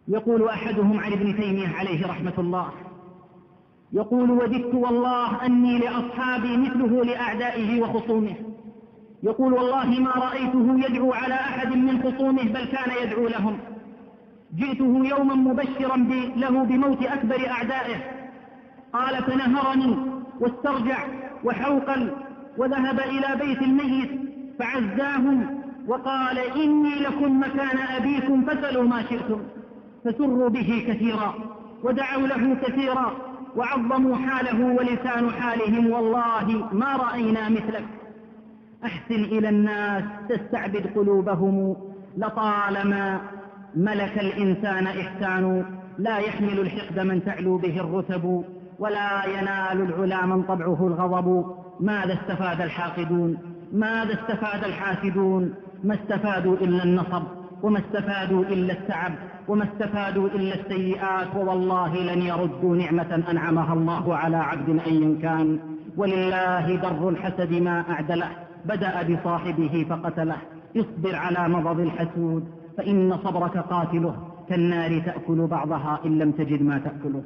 يقول أحدهم عن ابن تيمية عليه رحمة الله، يقول: وددت والله أني لأصحابي مثله لأعدائه وخصومه. يقول: والله ما رأيته يدعو على أحد من خصومه، بل كان يدعو لهم. جئته يوما مبشرا له بموت أكبر أعدائه، قال: فنهرني واسترجع وحوقل وذهب إلى بيت الميت فعزاهم وقال: إني لكم مكان أبيكم فسلوا ما شئتم. فسروا به كثيرا ودعوا له كثيرا وعظموا حاله ولسان حالهم: والله ما رأينا مثلك. أحسن إلى الناس تستعبد قلوبهم، لطالما ملك الإنسان إحسان. لا يحمل الحقد من تعلو به الرتب، ولا ينال العلا من طبعه الغضب. ماذا استفاد الحاقدون؟ ماذا استفاد الحاسدون؟ ما استفادوا إلا النصب، وما استفادوا إلا التعب، وما استفادوا إلا السيئات. ووالله لن يردوا نعمة أنعمها الله على عبد أيا كان. ولله در الحسد ما أعدله، بدأ بصاحبه فقتله. اصبر على مضض الحسود، فإن صبرك قاتله، كالنار تأكل بعضها إن لم تجد ما تأكله.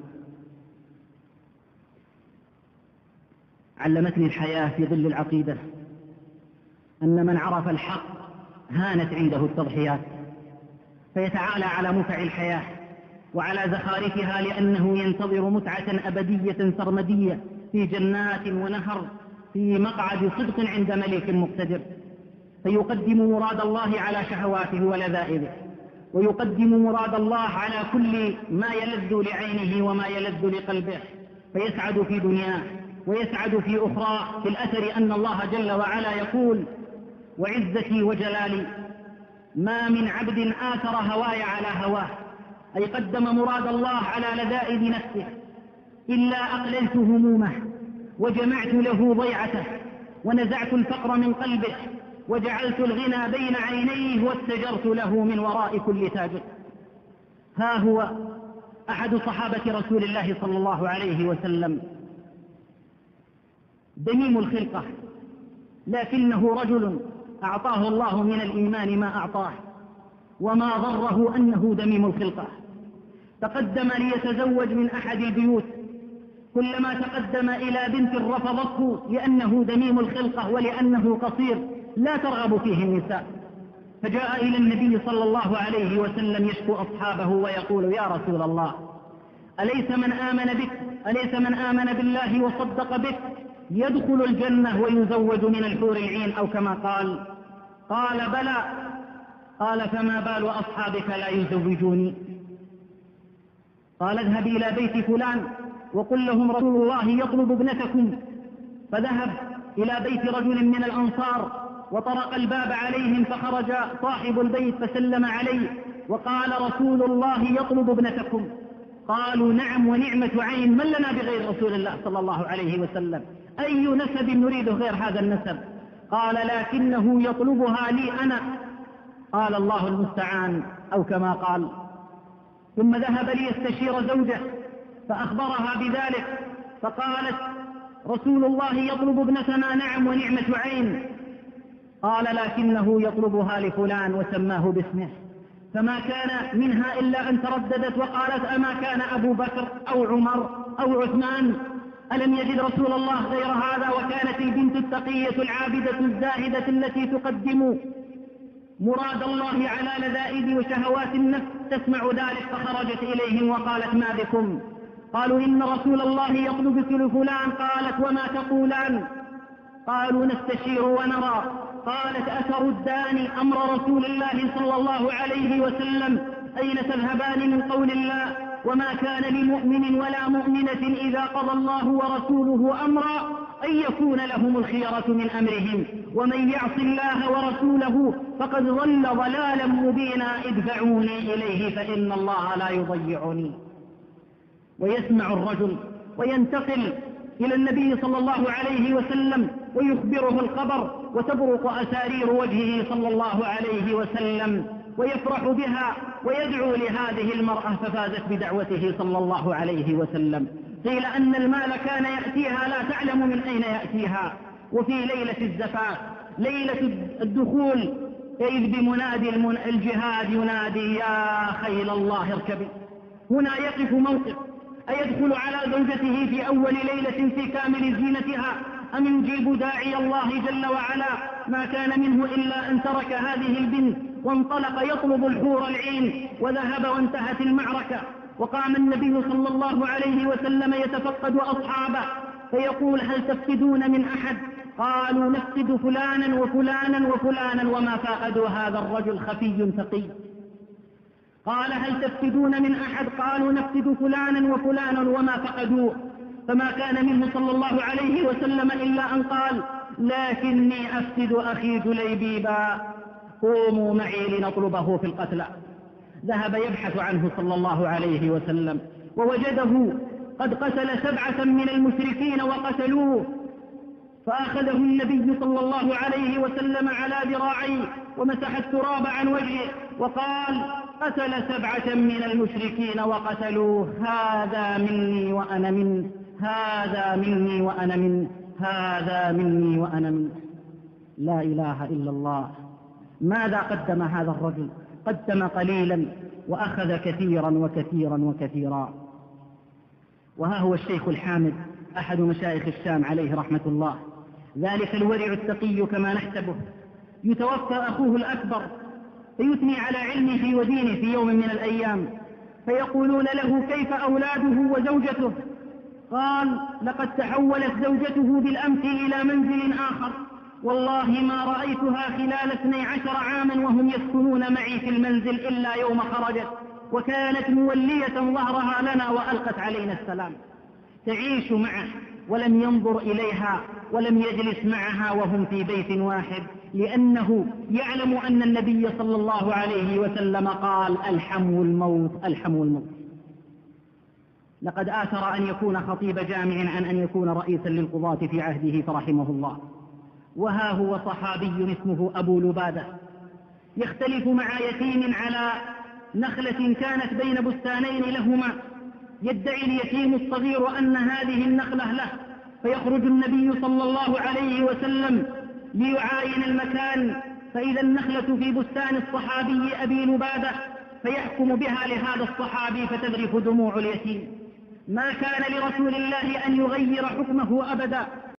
علمتني الحياة في ظل العقيدة أن من عرف الحق هانت عنده التضحيات، فيتعالى على متع الحياة وعلى زخارفها، لأنه ينتظر متعة أبدية سرمدية في جنات ونهر، في مقعد صدق عند ملك مقتدر. فيقدم مراد الله على شهواته ولذائذه، ويقدم مراد الله على كل ما يلذ لعينه وما يلذ لقلبه، فيسعد في دنياه ويسعد في أخرى. في الأثر أن الله جل وعلا يقول: وعزتي وجلالي ما من عبد آثر هواي على هواه، أي قدم مراد الله على لذائذ نفسه، إلا أقللت همومه وجمعت له ضيعته ونزعت الفقر من قلبه وجعلت الغنى بين عينيه واستجرت له من وراء كل تاجر. ها هو أحد صحابة رسول الله صلى الله عليه وسلم، دميم الخلقة، لكنه رجل أعطاه الله من الإيمان ما أعطاه، وما ضره أنه دميم الخلقة. تقدم ليتزوج من أحد البيوت، كلما تقدم إلى بنت رفضته لأنه دميم الخلقة ولأنه قصير لا ترغب فيه النساء. فجاء إلى النبي صلى الله عليه وسلم يشكو أصحابه ويقول: يا رسول الله، أليس من آمن بالله وصدق بك يدخل الجنة ويزوج من الحور العين أو كما قال؟ قال: بلى. قال: فما بال أصحابك لا يزوجوني؟ قال: اذهب إلى بيت فلان وقل لهم رسول الله يطلب ابنتكم. فذهب إلى بيت رجل من الأنصار وطرق الباب عليهم، فخرج صاحب البيت فسلم عليه وقال: رسول الله يطلب ابنتكم. قالوا: نعم ونعمة عين، من لنا بغير رسول الله صلى الله عليه وسلم؟ أي نسب نريد غير هذا النسب؟ قال: لكنه يطلبها لي أنا. قال: الله المستعان، أو كما قال. ثم ذهب ليستشير زوجه فأخبرها بذلك، فقالت: رسول الله يطلب ابنتنا. نعم ونعمة عين. قال: لكنه يطلبها لفلان، وسماه باسمه. فما كان منها إلا أن ترددت وقالت: أما كان أبو بكر أو عمر أو عثمان؟ ألم يجد رسول الله غير هذا؟ وكانت البنت التقية العابدة الزاهدة التي تقدم مراد الله على لذائذ وشهوات النفس تسمع ذلك، فخرجت إليهم وقالت: ما بكم؟ قالوا: إن رسول الله يطلبك لفلان. قالت: وما تقولان؟ قالوا: نستشير ونرى. قالت: أتردان أمر رسول الله صلى الله عليه وسلم؟ أين تذهبان من قول الله: وما كان لمؤمن ولا مؤمنة إذا قضى الله ورسوله أمرا أن يكون لهم الخيرة من أمرهم، ومن يعص الله ورسوله فقد ضل ضلالا مبينا. ادفعوني إليه فإن الله لا يضيعني. ويسمع الرجل وينتقل إلى النبي صلى الله عليه وسلم ويخبره الخبر، وتبرق أسارير وجهه صلى الله عليه وسلم ويفرح بها ويدعو لهذه المرأة، ففازت بدعوته صلى الله عليه وسلم. قيل أن المال كان يأتيها لا تعلم من أين يأتيها. وفي ليلة الزفاف، ليلة الدخول، إذ بمنادي الجهاد ينادي يا خيل الله اركبي. هنا يقف موقف: أيدخل على زوجته في أول ليلة في كامل زينتها أم يجيب داعي الله جل وعلا؟ ما كان منه إلا أن ترك هذه البنت وانطلق يطلب الحور العين، وذهب وانتهت المعركة. وقام النبي صلى الله عليه وسلم يتفقد أصحابه فيقول: هل تفقدون من أحد؟ قالوا: نفقد فلانا وفلانا وفلانا، وما فقدوا هذا الرجل خفي تقي. قال: هل تفقدون من أحد؟ قالوا: نفقد فلانا وفلانا وما فقدوه. فما كان منه صلى الله عليه وسلم إلا أن قال: لكني أفقد أخي جليبيبا، قوموا معي لنطلبه في القتلى. ذهب يبحث عنه صلى الله عليه وسلم ووجده قد قتل 7 من المشركين وقتلوه، فأخذه النبي صلى الله عليه وسلم على ذراعيه ومسح التراب عن وجهه وقال: قتل 7 من المشركين وقتلوه، هذا مني وأنا منه، هذا مني وأنا منه، هذا مني وأنا منه. لا إله إلا الله. ماذا قدم هذا الرجل؟ قدم قليلا وأخذ كثيرا وكثيرا وكثيرا. وها هو الشيخ الحامد أحد مشايخ الشام عليه رحمة الله، ذلك الورع التقي كما نحسبه، يتوفى أخوه الأكبر فيثني على علمه ودينه في يوم من الأيام، فيقولون له: كيف أولاده وزوجته؟ قال: لقد تحولت زوجته بالأمس إلى منزل آخر، والله ما رأيتها خلال 12 عاما وهم يسكنون معي في المنزل إلا يوم خرجت، وكانت مولية ظهرها لنا وألقت علينا السلام. تعيش معه ولم ينظر إليها ولم يجلس معها وهم في بيت واحد، لأنه يعلم أن النبي صلى الله عليه وسلم قال: الحمو الموت، الحمو الموت. لقد آثر أن يكون خطيب جامع عن أن يكون رئيسا للقضاة في عهده فرحمه الله. وها هو صحابي اسمه أبو لبادة يختلف مع يتيم على نخلة كانت بين بستانين لهما، يدعي اليتيم الصغير أن هذه النخلة له، فيخرج النبي صلى الله عليه وسلم ليعاين المكان، فإذا النخلة في بستان الصحابي أبي لبادة، فيحكم بها لهذا الصحابي فتذرف دموع اليتيم. ما كان لرسول الله أن يغير حكمه أبدا،